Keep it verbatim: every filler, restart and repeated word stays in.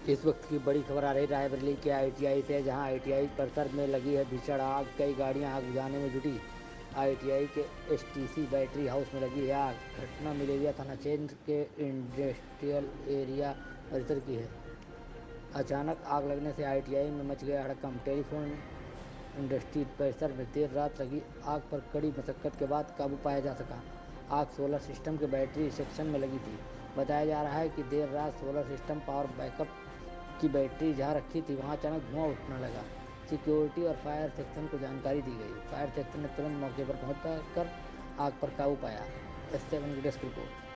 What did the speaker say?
इस वक्त की बड़ी खबर आ रही रायबरेली के आईटीआई से, जहां आईटीआई परिसर में लगी है भीषण आग। कई गाड़ियां आग बुझाने में जुटी। आईटीआई के एसटीसी बैटरी हाउस में लगी है आग। घटना मिलेरिया थाना क्षेत्र के इंडस्ट्रियल एरिया परिसर की है। अचानक आग लगने से आईटीआई में मच गया हड़कंप। टेलीफोन इंडस्ट्री परिसर में देर रात लगी आग पर कड़ी मशक्कत के बाद काबू पाया जा सका। आग सोलर सिस्टम के बैटरी सेक्शन में लगी थी। बताया जा रहा है कि देर रात सोलर सिस्टम पावर बैकअप की बैटरी जहां रखी थी, वहां अचानक धुआं उठने लगा। सिक्योरिटी और फायर सेक्शन को जानकारी दी गई। फायर सेक्शन ने तुरंत मौके पर पहुंचकर आग पर काबू पाया। एस सेवन की डेस्क रिपोर्ट।